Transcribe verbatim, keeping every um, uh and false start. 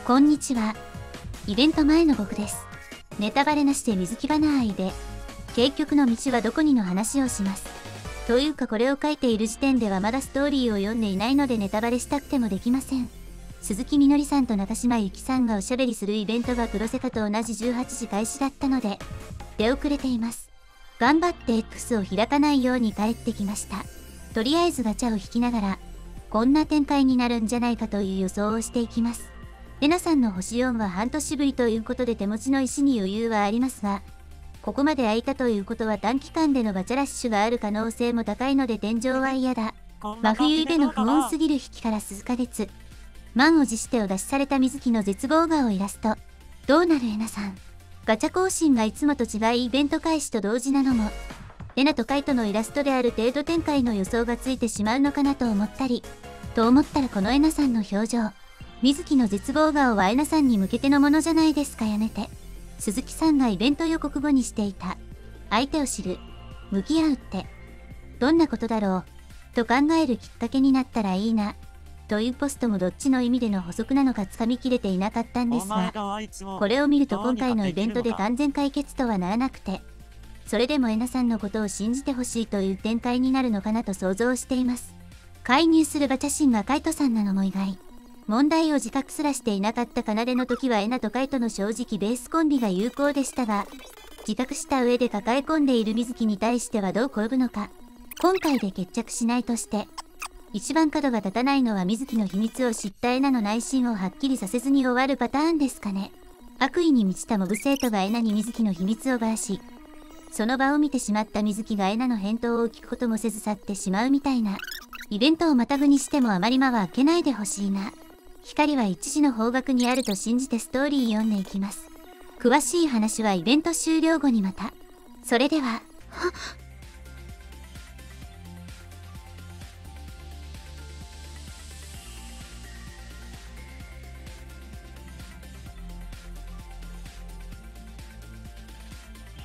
こんにちは。イベント前の僕です。ネタバレなしで水木花愛で、結局の道はどこにの話をします。というかこれを書いている時点ではまだストーリーを読んでいないのでネタバレしたくてもできません。鈴木みのりさんと中島由紀さんがおしゃべりするイベントがプロセカと同じじゅうはちじ開始だったので、出遅れています。頑張って X を開かないように帰ってきました。とりあえずガチャを引きながら、こんな展開になるんじゃないかという予想をしていきます。レナさんの星よんは半年ぶりということで手持ちの石に余裕はありますが、ここまで空いたということは短期間でのバチャラッシュがある可能性も高いので天井は嫌だ。真冬での不穏すぎる引きから数ヶ月。満を持してお出しされた水木の絶望顔イラスト。どうなるエナさん。ガチャ更新がいつもと違いイベント開始と同時なのも、レナとカイトのイラストである程度展開の予想がついてしまうのかなと思ったり、と思ったらこのエナさんの表情。水木の絶望顔はエナさんに向けてのものじゃないですかやめて。鈴木さんがイベント予告後にしていた。相手を知る。向き合うって。どんなことだろう。と考えるきっかけになったらいいな。というポストもどっちの意味での補足なのかつかみきれていなかったんですが、これを見ると今回のイベントで完全解決とはならなくて、それでもエナさんのことを信じてほしいという展開になるのかなと想像しています。介入するバチャシンがカイトさんなのも意外。問題を自覚すらしていなかった奏の時はエナとカイトの正直ベースコンビが有効でしたが、自覚した上で抱え込んでいる水木に対してはどう転ぶのか。今回で決着しないとして、一番角が立たないのは水木の秘密を知ったエナの内心をはっきりさせずに終わるパターンですかね。悪意に満ちたモブ生徒がエナに水木の秘密をばらし、その場を見てしまった水木がエナの返答を聞くこともせず去ってしまうみたいな。イベントをまたぐにしてもあまり間は開けないでほしいな。光は一時の方角にあると信じてストーリー読んでいきます。詳しい話はイベント終了後にまた。それでは。 はっ